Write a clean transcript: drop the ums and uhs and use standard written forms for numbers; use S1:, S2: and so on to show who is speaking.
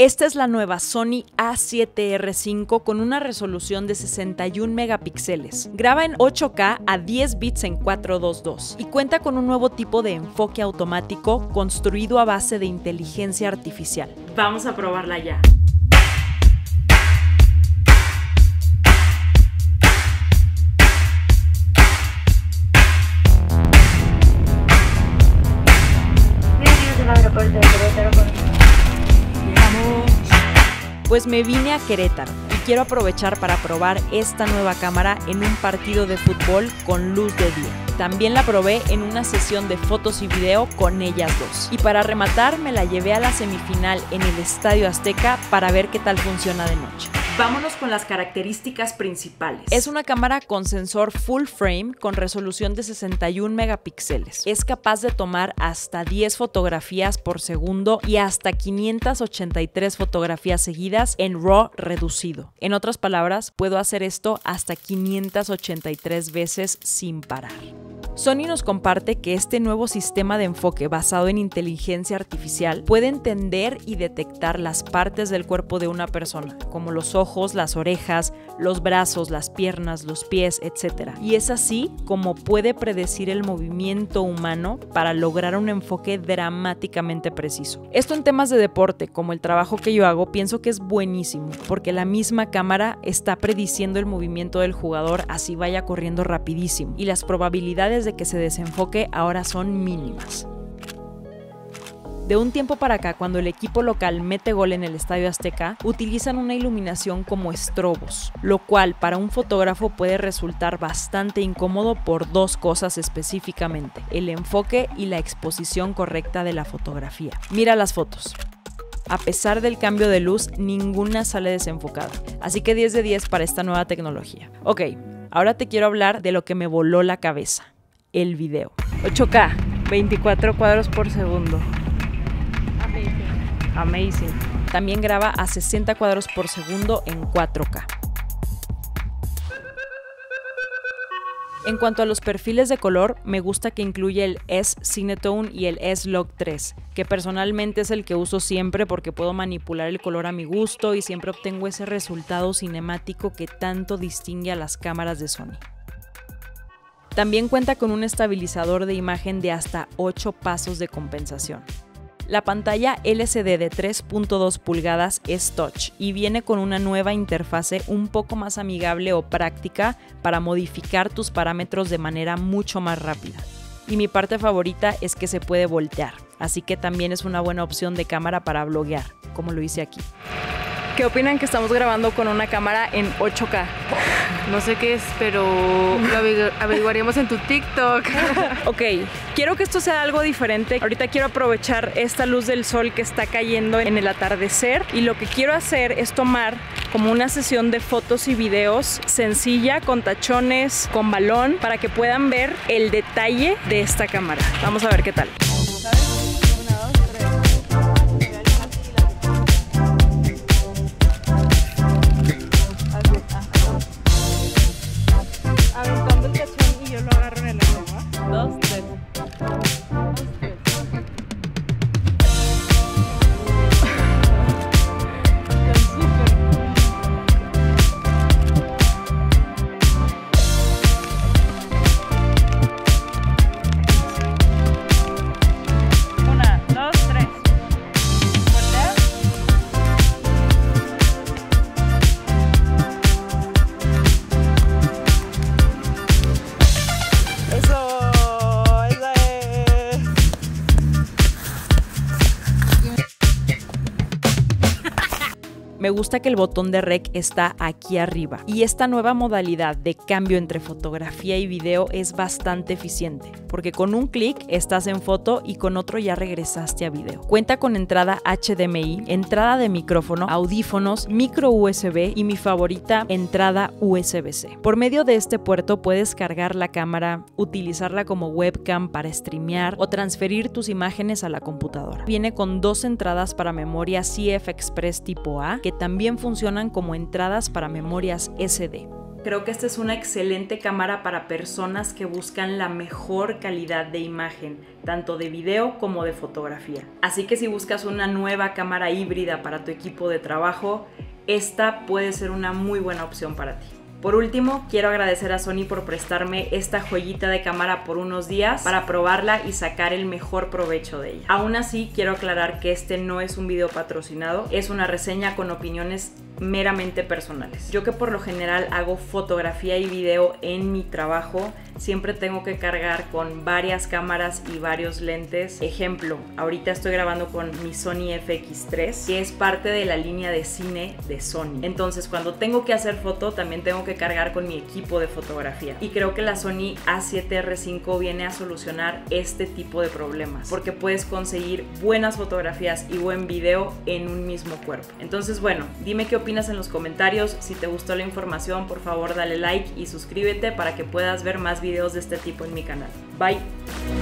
S1: Esta es la nueva Sony A7R5 con una resolución de 61 megapíxeles. Graba en 8K a 10 bits en 422 y cuenta con un nuevo tipo de enfoque automático construido a base de inteligencia artificial. Vamos a probarla ya. Pues me vine a Querétaro y quiero aprovechar para probar esta nueva cámara en un partido de fútbol con luz de día. También la probé en una sesión de fotos y video con ellas dos. Y para rematar me la llevé a la semifinal en el Estadio Azteca para ver qué tal funciona de noche. Vámonos con las características principales. Es una cámara con sensor full frame con resolución de 61 megapíxeles. Es capaz de tomar hasta 10 fotografías por segundo y hasta 583 fotografías seguidas en RAW reducido. En otras palabras, puedo hacer esto hasta 583 veces sin parar. Sony nos comparte que este nuevo sistema de enfoque basado en inteligencia artificial puede entender y detectar las partes del cuerpo de una persona, como los ojos, las orejas, los brazos, las piernas, los pies, etc. Y es así como puede predecir el movimiento humano para lograr un enfoque dramáticamente preciso. Esto en temas de deporte, como el trabajo que yo hago, pienso que es buenísimo, porque la misma cámara está prediciendo el movimiento del jugador así vaya corriendo rapidísimo, y las probabilidades de que se desenfoque ahora son mínimas. De un tiempo para acá, cuando el equipo local mete gol en el Estadio Azteca, utilizan una iluminación como estrobos, lo cual para un fotógrafo puede resultar bastante incómodo por dos cosas específicamente: el enfoque y la exposición correcta de la fotografía. Mira las fotos. A pesar del cambio de luz, ninguna sale desenfocada. Así que 10 de 10 para esta nueva tecnología. Ok, ahora te quiero hablar de lo que me voló la cabeza: el video. 8K, 24 cuadros por segundo. Amazing. También graba a 60 cuadros por segundo en 4K. En cuanto a los perfiles de color, me gusta que incluye el S-Cinetone y el S-Log 3, que personalmente es el que uso siempre porque puedo manipular el color a mi gusto y siempre obtengo ese resultado cinemático que tanto distingue a las cámaras de Sony. También cuenta con un estabilizador de imagen de hasta 8 pasos de compensación. La pantalla LCD de 3.2 pulgadas es touch y viene con una nueva interfase un poco más amigable o práctica para modificar tus parámetros de manera mucho más rápida. Y mi parte favorita es que se puede voltear, así que también es una buena opción de cámara para bloguear, como lo hice aquí. ¿Qué opinan que estamos grabando con una cámara en 8K?
S2: No sé qué es, pero lo averiguaremos en tu TikTok.
S1: Ok, quiero que esto sea algo diferente. Ahorita quiero aprovechar esta luz del sol que está cayendo en el atardecer y lo que quiero hacer es tomar como una sesión de fotos y videos sencilla, con tachones, con balón, para que puedan ver el detalle de esta cámara. Vamos a ver qué tal.
S2: Aventando el tachón y yo lo agarro en el agua.
S1: 2, 3. Me gusta que el botón de rec está aquí arriba y esta nueva modalidad de cambio entre fotografía y video es bastante eficiente porque con un clic estás en foto y con otro ya regresaste a video. Cuenta con entrada HDMI, entrada de micrófono, audífonos, micro USB y mi favorita, entrada USB-C. Por medio de este puerto puedes cargar la cámara, utilizarla como webcam para streamear o transferir tus imágenes a la computadora. Viene con 2 entradas para memoria CF Express tipo A que también funcionan como entradas para memorias SD. Creo que esta es una excelente cámara para personas que buscan la mejor calidad de imagen, tanto de video como de fotografía. Así que si buscas una nueva cámara híbrida para tu equipo de trabajo, esta puede ser una muy buena opción para ti. Por último, quiero agradecer a Sony por prestarme esta joyita de cámara por unos días para probarla y sacar el mejor provecho de ella. Aún así, quiero aclarar que este no es un video patrocinado, es una reseña con opiniones meramente personales. Yo, que por lo general hago fotografía y video en mi trabajo, siempre tengo que cargar con varias cámaras y varios lentes. Ejemplo, ahorita estoy grabando con mi Sony FX3, que es parte de la línea de cine de Sony. Entonces, cuando tengo que hacer foto, también tengo que cargar con mi equipo de fotografía. Y creo que la Sony A7R5 viene a solucionar este tipo de problemas, porque puedes conseguir buenas fotografías y buen video en un mismo cuerpo. Entonces, bueno, dime qué opinas en los comentarios. Si te gustó la información, por favor dale like y suscríbete para que puedas ver más videos de este tipo en mi canal. Bye.